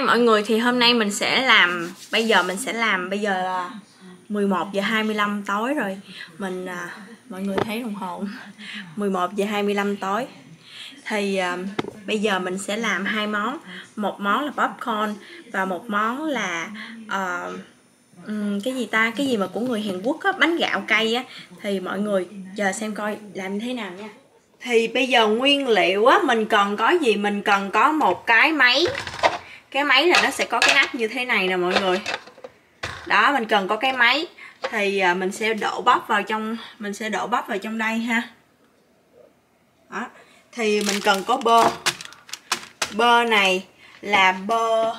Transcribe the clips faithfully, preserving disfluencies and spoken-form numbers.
mọi người, thì hôm nay mình sẽ làm, bây giờ mình sẽ làm, bây giờ là mười một giờ hai mươi lăm tối rồi. Mình, à, mọi người thấy đồng hồ mười một giờ hai mươi lăm tối. Thì à, bây giờ mình sẽ làm hai món. Một món là popcorn và một món là uh, um, cái gì ta, cái gì mà của người Hàn Quốc á, bánh gạo cay á. Thì mọi người chờ xem coi làm như thế nào nha. Thì bây giờ nguyên liệu á, mình cần có gì? Mình cần có một cái máy. Cái máy là nó sẽ có cái nắp như thế này nè mọi người. Đó, mình cần có cái máy. Thì mình sẽ đổ bắp vào trong, mình sẽ đổ bắp vào trong đây ha. Đó. Thì mình cần có bơ. Bơ này là bơ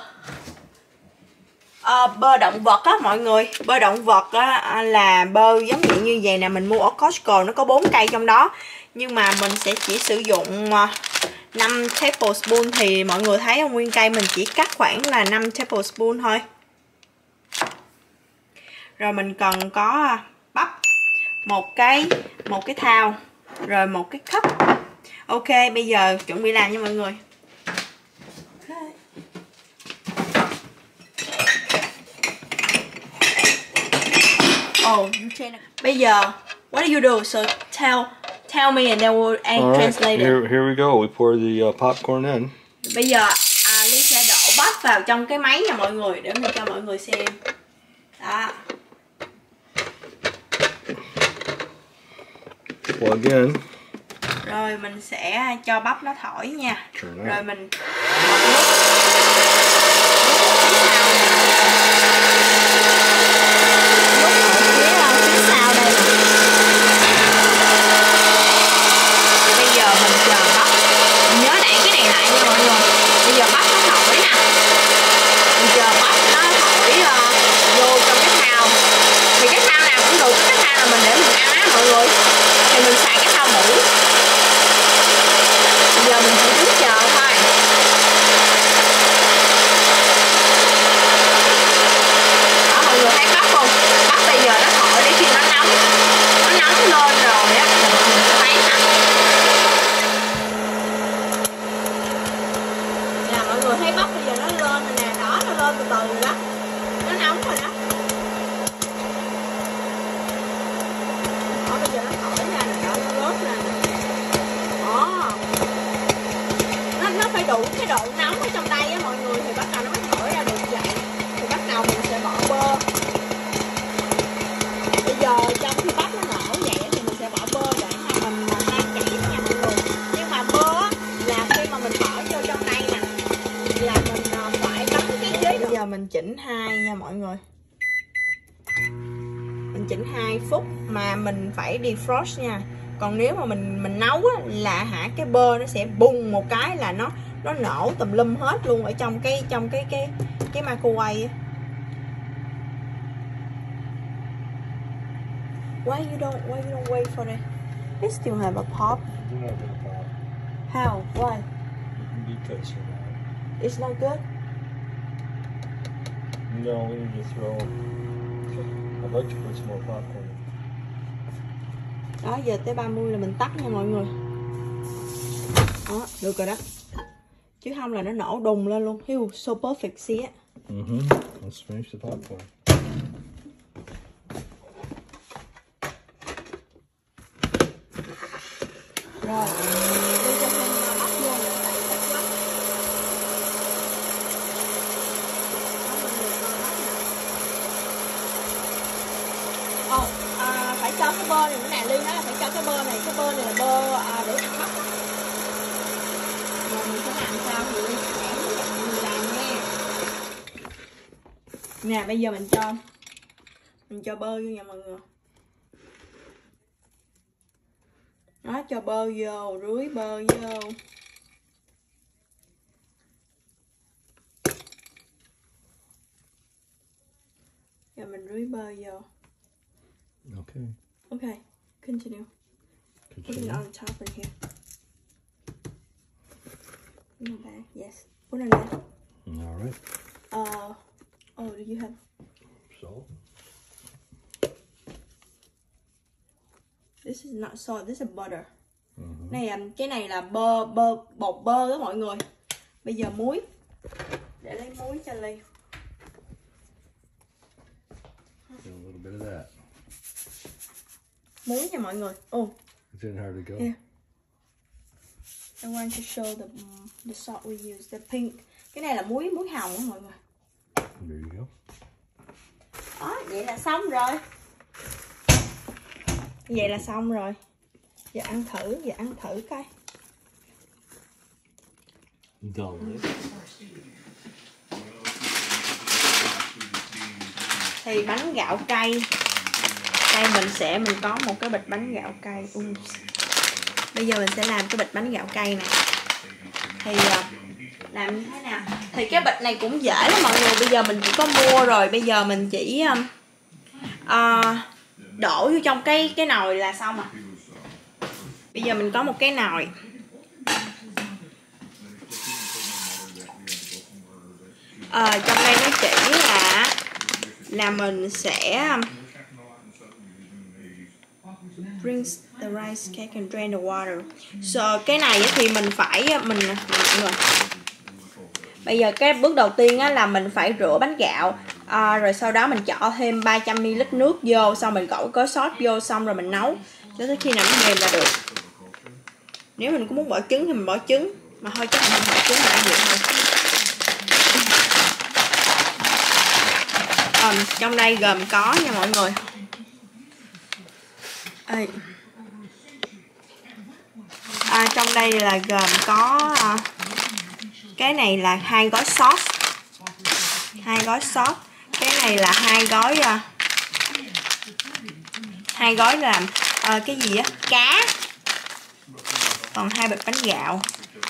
à, bơ động vật á mọi người. Bơ động vật á là bơ giống như như vậy nè, mình mua ở Costco, nó có bốn cây trong đó. Nhưng mà mình sẽ chỉ sử dụng năm tablespoon. Thì mọi người thấy không, nguyên cây mình chỉ cắt khoảng là năm tablespoon thôi. Rồi mình cần có bắp, một cái một cái thao, rồi một cái cup. Ok, bây giờ chuẩn bị làm nha mọi người. Oh, bây giờ what do you do? So tell tell me and then we'll right, translate it. Here, here we go. We pour the uh, popcorn in. Bây giờ à, Ly sẽ đổ bắp vào trong cái máy nha mọi người, để mình cho mọi người xem. Đó. Plug in. Rồi mình sẽ cho bắp nó thổi nha. Rồi mình cái độ nóng ở trong đây á mọi người, thì bắt đầu nó mới thổi ra được vậy. Thì bắt đầu mình sẽ bỏ bơ. Bây giờ trong khi bắp nó nở vậy thì mình sẽ bỏ bơ để mà mình tan chảy nha mọi người. Nhưng mà bơ là khi mà mình bỏ vô trong đây nè, là mình phải bấm cái chế độ. Bây giờ mình chỉnh hai nha mọi người. Mình chỉnh hai phút mà mình phải defrost nha. Còn nếu mà mình mình nấu á, là hả cái bơ nó sẽ bùng một cái là nó nó nổ tùm lum hết luôn ở trong cái trong cái cái cái microwave á. Why you don't why you don't wait for it? It still have a pop. You're not gonna pop. How? Why? Because you're not. It's not good. No, we need to throw. I'd like to put some more popcorn. Đó, giờ tới ba mươi là mình tắt nha mọi người. Đó, được rồi đó. Chứ không là nó nổ đùng lên luôn. Ew, so perfect, see it? Mm-hmm. Let's finish the popcorn. Rồi. Ồ, à, phải cho cái bơ này nữa nè, Ly nói là phải cho cái bơ này, cái bơ này là bơ à, để ăn bắp á. Rồi mình sẽ làm sao thì Ly sẽ hướng dẫn mọi người làm nha. Nè, bây giờ mình cho mình cho bơ vô nha mọi người. Đó, cho bơ vô, rưới bơ vô. Giờ mình rưới bơ vô. Okay. Okay, continue. Put it on top right here. In the back, yes. Put it on there. All right. Uh, oh, do you have Salt. This is not salt, this is butter. Mm-hmm. Này cái này là bơ bơ bột bơ đó mọi người. Bây giờ muối. Để để lấy muối cho Ly. A little bit of that. Muối nha mọi người. Oh, It's in hard to go. here. I want to show the the salt we use, the pink. Cái này là muối muối hồng á mọi người. There you go. Đó, vậy là xong rồi. Vậy là xong rồi. Giờ ăn thử, giờ ăn thử coi. Thì bánh gạo cay. Đây mình sẽ mình có một cái bịch bánh gạo cay. Ui. Bây giờ mình sẽ làm cái bịch bánh gạo cay này. Thì làm như thế nào? Thì cái bịch này cũng dễ lắm mọi người. Bây giờ mình chỉ có mua rồi. Bây giờ mình chỉ uh, đổ vô trong cái cái nồi là xong à. Bây giờ mình có một cái nồi. À, trong đây nó chỉ là là mình sẽ bring the rice cake and drain the water. So cái này thì mình phải mình mọi người. Bây giờ cái bước đầu tiên á, là mình phải rửa bánh gạo, à, rồi sau đó mình cho thêm ba trăm mi li lít nước vô, xong mình đổ có sốt vô, xong rồi mình nấu cho tới khi nào nó mềm là được. Nếu mình có muốn bỏ trứng thì mình bỏ trứng, mà thôi chắc mình không bỏ trứng là vậy thôi. À, trong đây gồm có nha mọi người. Ê. À, trong đây là gồm có à, cái này là hai gói sauce, hai gói sauce. Cái này là hai gói à, hai gói làm à, cái gì á, cá. Còn hai bịch bánh gạo,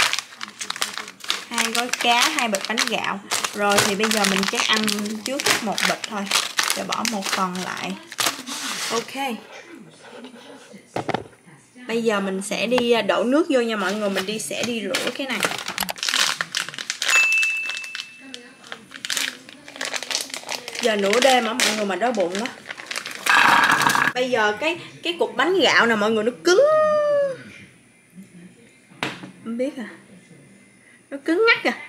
hai gói cá, hai bịch bánh gạo. Rồi thì bây giờ mình chắc ăn trước một bịch thôi, rồi bỏ một phần lại. Ok. Bây giờ mình sẽ đi đổ nước vô nha mọi người. Mình đi sẽ đi rửa cái này. Giờ nửa đêm á mọi người mà đói bụng á. Bây giờ cái cái cục bánh gạo nè mọi người, nó cứng. Không biết à. Nó cứng ngắc à.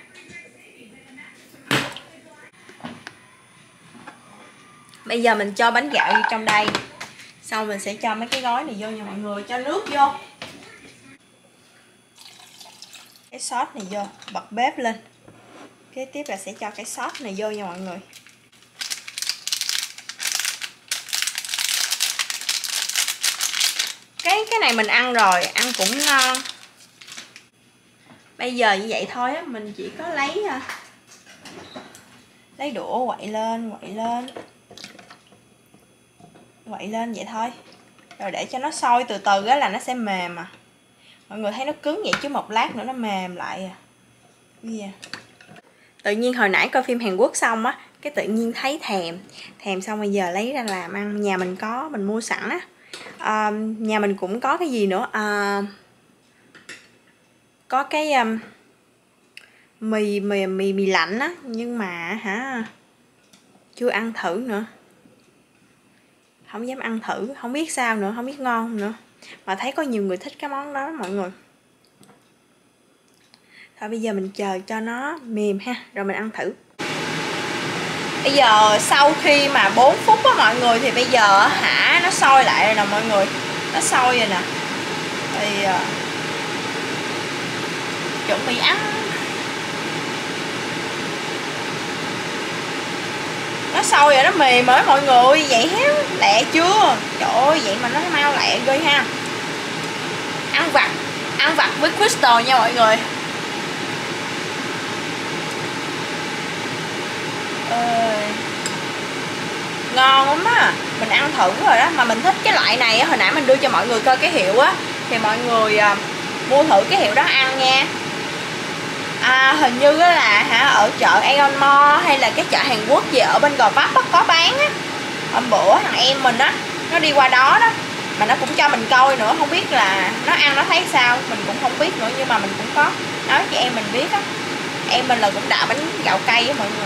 Bây giờ mình cho bánh gạo vô trong đây. Xong mình sẽ cho mấy cái gói này vô nha mọi người. Cho nước vô. Cái sốt này vô. Bật bếp lên. Kế tiếp là sẽ cho cái sốt này vô nha mọi người. Cái cái này mình ăn rồi. Ăn cũng ngon. Bây giờ như vậy thôi á. Mình chỉ có lấy Lấy đũa quậy lên. Quậy lên Quậy lên vậy thôi. Rồi để cho nó sôi từ từ á là nó sẽ mềm à. Mọi người thấy nó cứng vậy chứ một lát nữa nó mềm lại à. Yeah. Tự nhiên hồi nãy coi phim Hàn Quốc xong á, cái tự nhiên thấy thèm. Thèm xong bây giờ lấy ra làm ăn. Nhà mình có, mình mua sẵn á. à, Nhà mình cũng có cái gì nữa à, có cái um, mì, mì, mì, mì lạnh á. Nhưng mà hả, chưa ăn thử nữa. Không dám ăn thử, không biết sao nữa, không biết ngon nữa. Mà thấy có nhiều người thích cái món đó mọi người. Thôi bây giờ mình chờ cho nó mềm ha, rồi mình ăn thử. Bây giờ sau khi mà bốn phút á mọi người, thì bây giờ hả nó sôi lại rồi nè mọi người. Nó sôi rồi nè. Thì uh, chuẩn bị ăn. Nó sôi rồi, nó mềm mới mọi người. Vậy héo, lẹ chưa? Trời ơi, vậy mà nó mau lẹ ghê ha. Ăn vặt, ăn vặt với Crystal nha mọi người. Ơi, ngon lắm á. Mình ăn thử rồi đó. Mà mình thích cái loại này á. Hồi nãy mình đưa cho mọi người coi cái hiệu á. Thì mọi người à, mua thử cái hiệu đó ăn nha. À, hình như là hả ở chợ Aeon Mall hay là cái chợ Hàn Quốc gì ở bên Gò Vấp có bán á. Hôm bữa thằng em mình á, nó đi qua đó đó, mà nó cũng cho mình coi nữa. Không biết là nó ăn nó thấy sao, mình cũng không biết nữa. Nhưng mà mình cũng có nói cho em mình biết á. Em mình là cũng đạo bánh gạo cay á mọi người.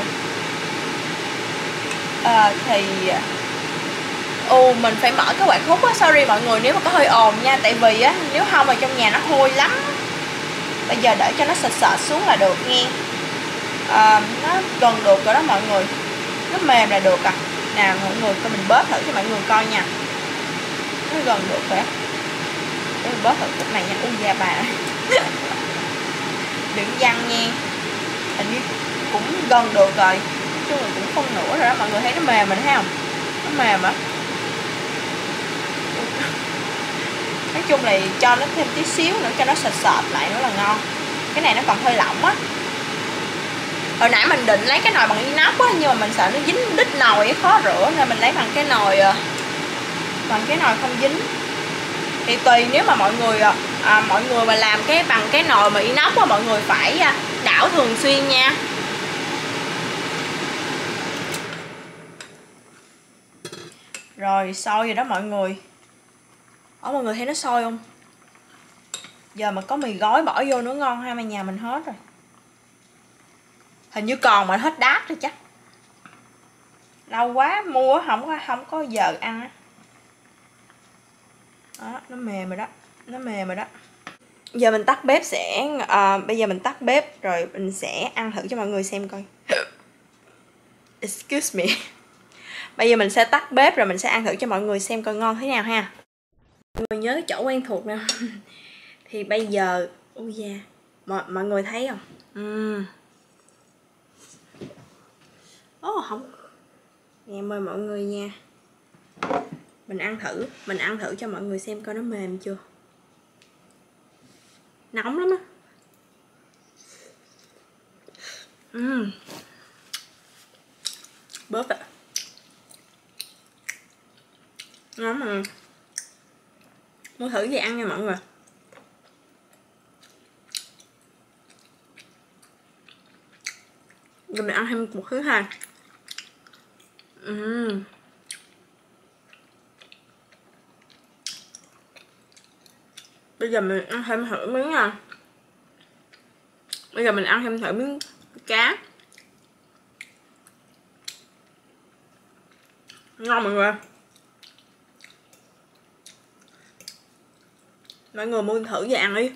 à, Thì Ồ, mình phải mở cái quạt hút á. Sorry mọi người nếu mà có hơi ồn nha. Tại vì á, nếu không mà trong nhà nó hôi lắm. Bây giờ để cho nó sệt sệt xuống là được nghe. à, nó gần được rồi đó mọi người, nó mềm là được à. Nào mọi người cho mình bớt thử cho mọi người coi nha, nó gần được rồi. Để mình bớt thử cái này nha. Ui da bà đừng văng nha, hình như cũng gần được rồi, chung là cũng không nữa rồi đó. Mọi người thấy nó mềm mình thấy không, nó mềm á. Nói chung là cho nó thêm tí xíu nữa cho nó sệt sệt lại nữa là ngon. Cái này nó còn hơi lỏng á. Hồi nãy mình định lấy cái nồi bằng inox á, nhưng mà mình sợ nó dính đít nồi khó rửa nên mình lấy bằng cái nồi bằng cái nồi không dính. Thì tùy, nếu mà mọi người à, mọi người mà làm cái bằng cái nồi mà inox á, mọi người phải đảo thường xuyên nha. Rồi sôi rồi đó mọi người. Ở mọi người thấy nó sôi không? Giờ mà có mì gói bỏ vô nữa ngon ha, mà nhà mình hết rồi. Hình như còn mà hết đát rồi chắc. Lâu quá mua không có không có giờ ăn á. Đó, nó mềm rồi đó, nó mềm rồi đó. Giờ mình tắt bếp sẽ à, bây giờ mình tắt bếp rồi mình sẽ ăn thử cho mọi người xem coi. Excuse me. Bây giờ mình sẽ tắt bếp rồi mình sẽ ăn thử cho mọi người xem coi ngon thế nào ha. Mọi người nhớ cái chỗ quen thuộc nè. Thì bây giờ ui da, mọi, mọi người thấy không? Uhm. Ồ không. Nghe mời mọi người nha. Mình ăn thử, mình ăn thử cho mọi người xem coi nó mềm chưa. Nóng lắm á. Uhm. Bớt ạ. Ngon mà. Mua thử về ăn nha mọi người. Rồi mình ăn thêm một thứ hai. Uhm. Bây giờ mình ăn thêm thử miếng nha. Bây giờ mình ăn thêm thử miếng cá. Ngon mọi người. Mọi người mua thử về ăn đi.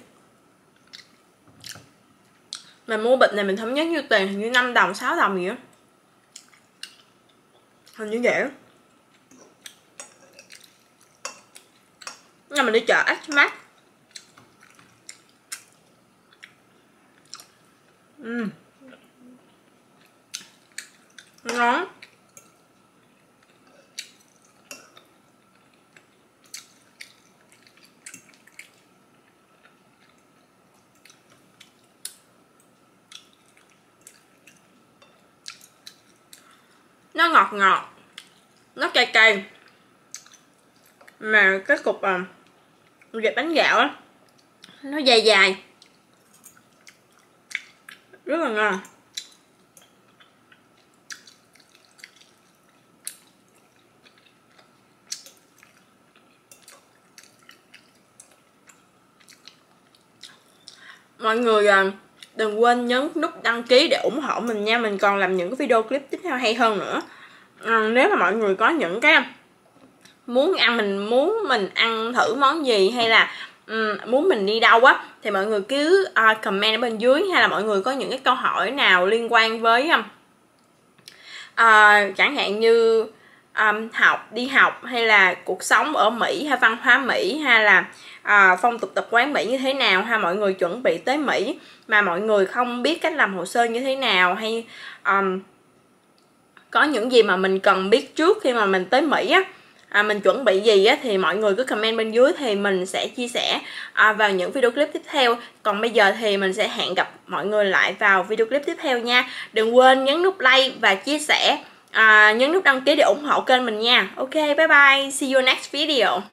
Mình mua bịch này mình không nhớ nhiêu tiền, hình như năm đồng, sáu đồng gì á. Hình như vậy á. Nhưng mình đi chợ X-Max. Uhm. Ngon. Nó ngọt ngọt, nó cay cay, mà cái cục à, dẹp bánh gạo á, nó dài dài, rất là ngon. Mọi người à, đừng quên nhấn nút đăng ký để ủng hộ mình nha. Mình còn làm những cái video clip tiếp theo hay hơn nữa. à, Nếu mà mọi người có những cái muốn ăn, mình muốn mình ăn thử món gì, hay là um, muốn mình đi đâu á, thì mọi người cứ uh, comment ở bên dưới. Hay là mọi người có những cái câu hỏi nào liên quan với um, uh, chẳng hạn như um, học, đi học, hay là cuộc sống ở Mỹ, hay văn hóa Mỹ, hay là à, phong tục tập quán Mỹ như thế nào, hay mọi người chuẩn bị tới Mỹ mà mọi người không biết cách làm hồ sơ như thế nào, hay um, có những gì mà mình cần biết trước khi mà mình tới Mỹ á, à, mình chuẩn bị gì á, thì mọi người cứ comment bên dưới thì mình sẽ chia sẻ à, vào những video clip tiếp theo. Còn bây giờ thì mình sẽ hẹn gặp mọi người lại vào video clip tiếp theo nha. Đừng quên nhấn nút like và chia sẻ, à, nhấn nút đăng ký để ủng hộ kênh mình nha. Ok, bye bye, see you next video.